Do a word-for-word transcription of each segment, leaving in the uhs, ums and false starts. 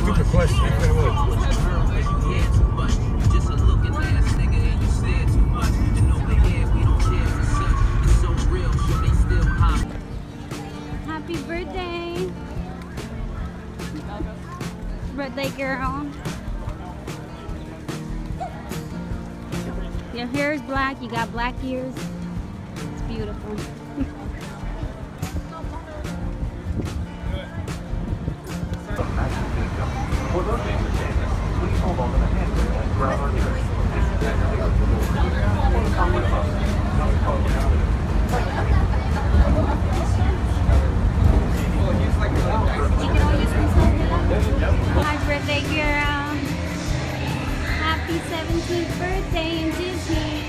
stupid question. I forgot what. Happy birthday! Birthday girl. Your hair is black, you got black ears. It's beautiful. Happy birthday, girl. Happy seventeenth birthday in Disney.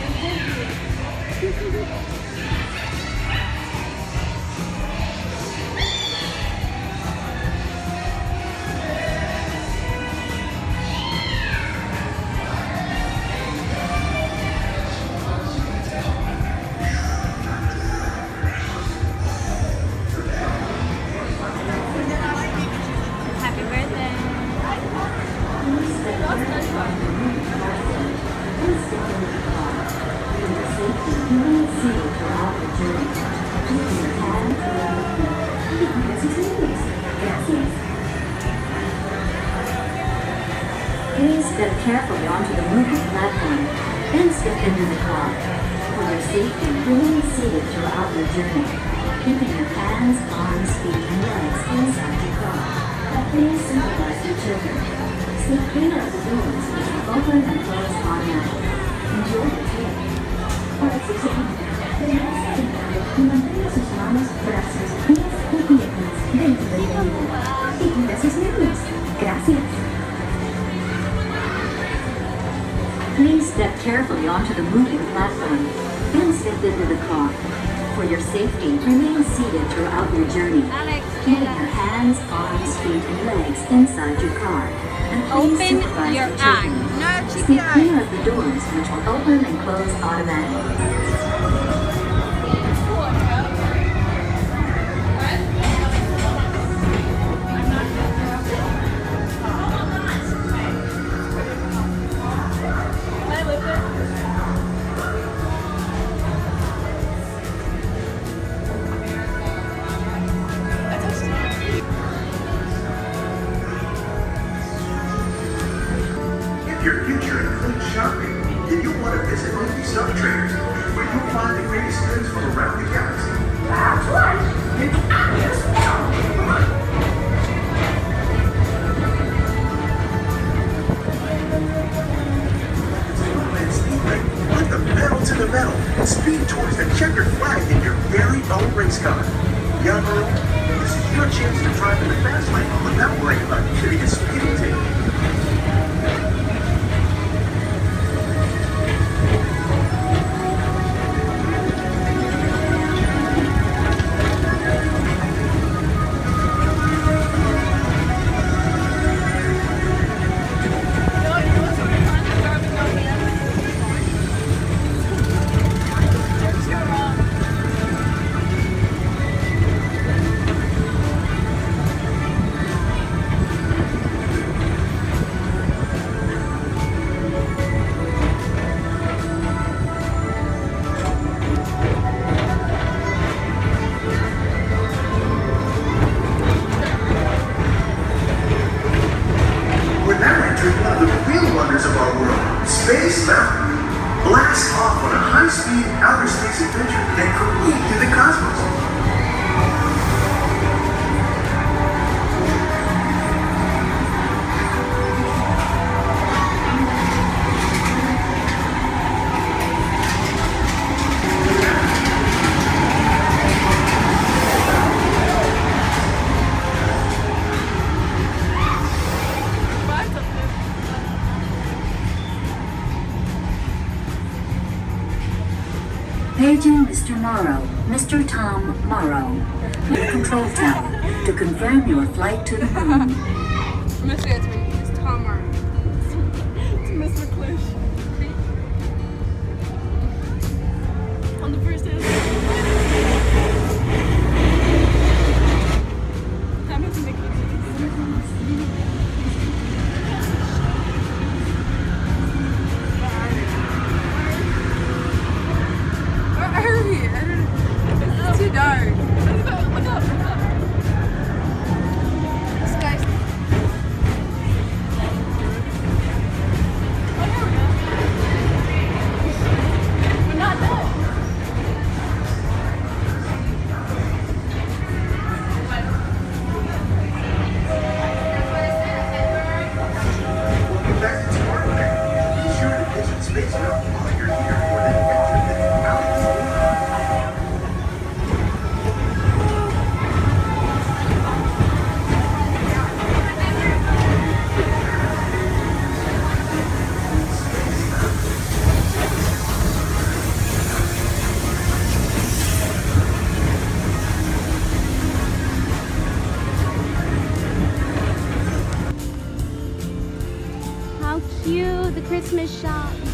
Please step carefully onto the moving platform, then step into the car. For your safety, remain seated throughout your journey, keeping your hands, arms, feet, and legs inside your car. And please supervise your children. Stay clear of the doors, which will open and close automatically. Enjoy your trip. Para su seguridad, tenemos asegurado que mantenga sus manos, brazos, pies y piernas dentro del vehículo y cuida sus niños. Gracias. Please step carefully onto the moving platform, then step into the car. For your safety, remain seated throughout your journey, keeping your hands, arms, feet, and legs inside your car. And please Open supervise your your children. eye. No, Stay clear of the doors, which will open and close automatically. Your future includes shopping, then you'll want to visit Movie Stuff Traders, where you'll find the greatest goods from around the galaxy. That's right! It's obvious now! Put the pedal to the metal and speed towards the checkered flag in your very own race car. Young Earl, this is your chance to drive in the fast lane without worrying about getting a speeding ticket. Space Mountain. Blast off on a high-speed outer space adventure and careen through the cosmos. Paging Mister Morrow, Mister Tom Morrow, the control tower to confirm your flight to the moon. I'm gonna say it's me. It's Tom Morrow. It's Mister Clish. On the first day. That makes Mickey. cute, the Christmas shop.